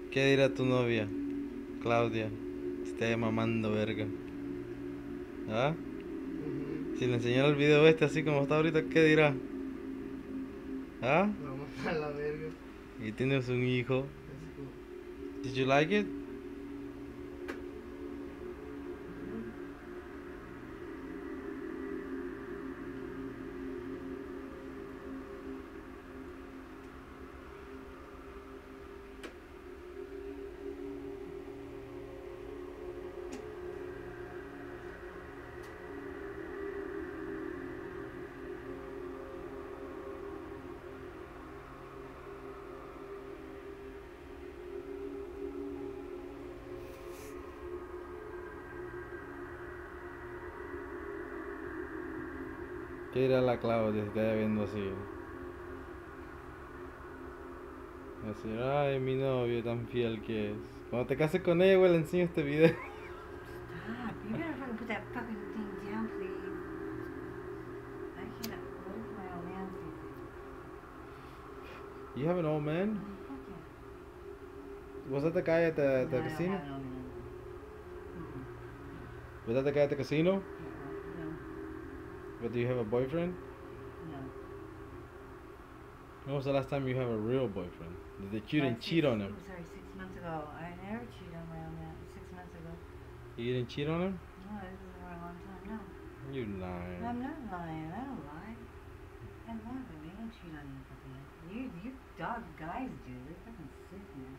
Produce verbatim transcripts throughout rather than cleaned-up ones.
¿Qué dirá tu novia, Claudia? Esté mamando verga. ¿Ah? Ujú. Si le enseñara el video este así como está ahorita, ¿qué dirá? ¿Ah? Vamos a la verga. Y tienes un hijo. Así como. Did you like it? ¿Qué dirá la Claudia si está viendo así? Así, ay, mi novio tan fiel que es. Cuando te cases con ella, güey, le enseño este video. Stop. You better fucking put that fucking thing down, please. I cannot. What if my old man sees it? You have an old man? Oh, fuck yeah. Was that the guy at the, No, the I don't casino? have an old man. Mm-mm. Was that the guy at the casino? Uh-uh. No. But do you have a boyfriend? No. When was the last time you have a real boyfriend? Did you didn't Like cheat six- on him? oh, sorry, six months ago. I never cheated on my own man. Six months ago. You didn't cheat on him? No, this is for a long time. No. You lying. I'm not lying. I don't lie. I love him. I don't cheat on you, fucking. You, you dog guys do. They're fucking sick, man.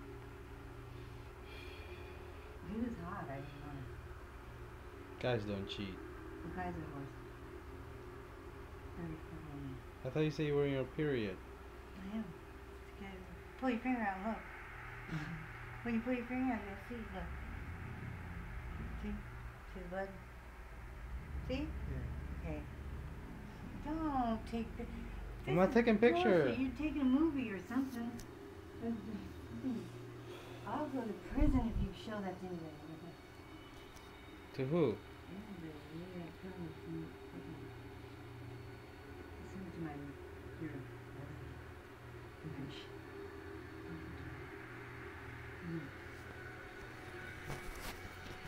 He was hot. I didn't want to. Guys don't cheat. The guys are worse. Very fucking. I thought you said you were in your period. I am. It's good. Pull your finger out. Look. When you pull your finger out, you'll see. Look. See? See the blood? See? Yeah. Okay. Don't take the. I'm not taking pictures. You're taking a movie or something. I'll go to prison if you show that to anybody. To who?